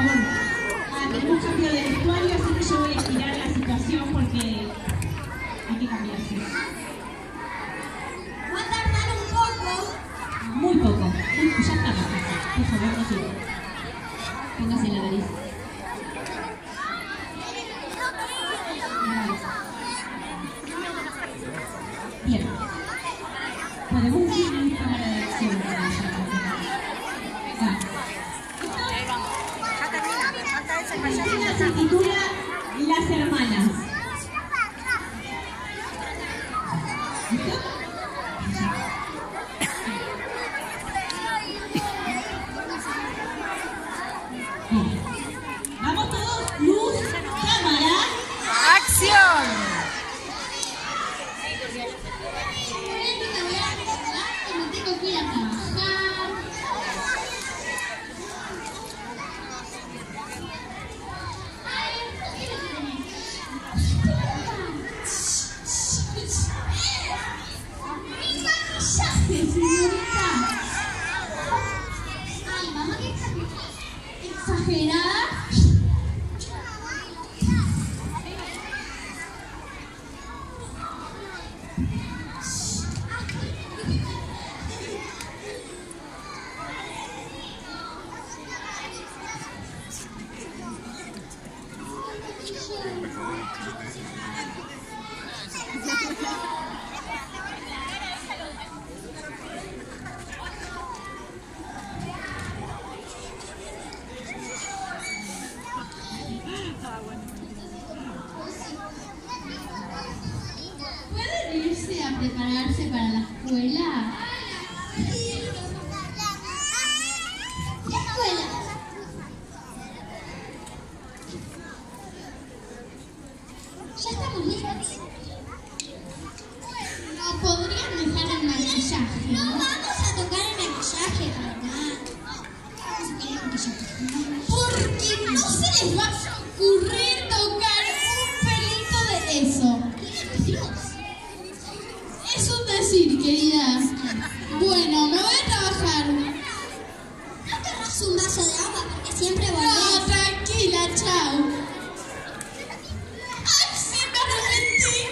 favor. Tenemos cambio de vestuario, así que yo voy a estirar la situación porque hay que cambiarse. Va a tardar un poco. Muy poco. Ya está, por favor, no siga. Póngase la nariz. Bien. Podemos ir en cámara de acción. La escena se titula Las Hermanas. ¿Listo? Bien. Vamos todos, luz, cámara. ¡Acción! Tengo que ir a trabajar. ¡Mi maquillaje, señorita! Ay, mamá, qué exagerada. ¿Pueden irse a prepararse para la escuela? ¿Qué escuela? Ya estamos listos. No podrían dejar el maquillaje. No vamos a tocar el maquillaje, mamá. Vamos a tocar el maquillaje. Porque no se les va a ocurrir tocar un pelito de eso. Es un decir, querida. Bueno, me voy a trabajar. ¿No querrás un vaso de agua? Porque siempre volvés. No, tranquila, chao. ¡Ay, sí, me arrepentí!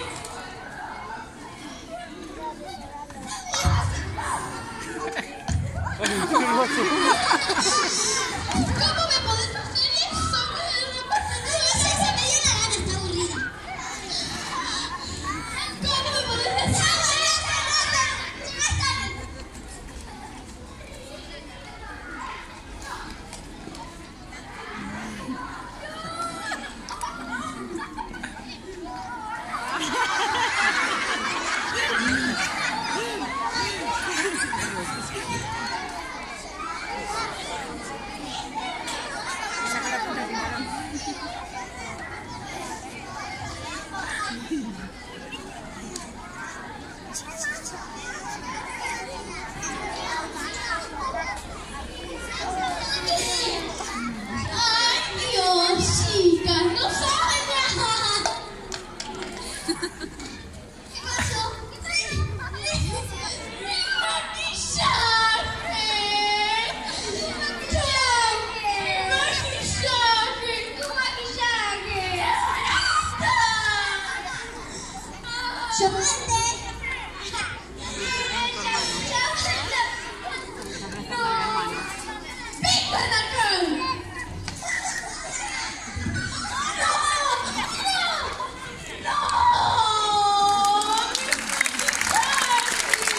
¿Cómo me podés hacer eso? Se me dio la gana, está aburrida. ¿Cómo me podés hacer eso? ¡Ay, Dios, chicas! ¡No saben nada! ¿Qué pasó? ¡Mi maquillaje! ¡Tu maquillaje! ¡Chocolate!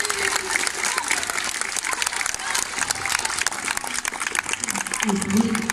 Muy bien.